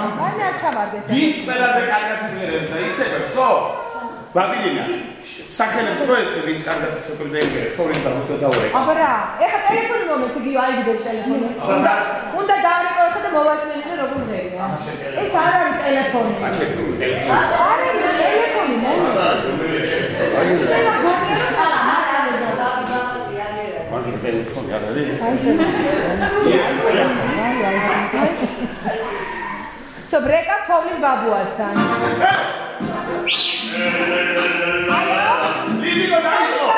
მანე არ ჩავარდეს. ვინც ყველაზე კარგად იგერებს და იცებებსო? ბაბილინა. სახელებს პროექტი ვინც კარგად იგერებს, თორის და მოსდაურე. აბა რა, ეხა ტელეფონი მომეც იგი აიგდეს ტელეფონი. უნდა დაარიყო ეხა და მოვასმენინე როგორ ღერია. ეს არ არის ტელეფონი. აჩერტული ტელეფონი. არის ტელეფონი, ნე? მაგ ტელეფონი არ არის? სობრეკა თოვლის ბაბუასთან. ლიზიკო დაიწყო.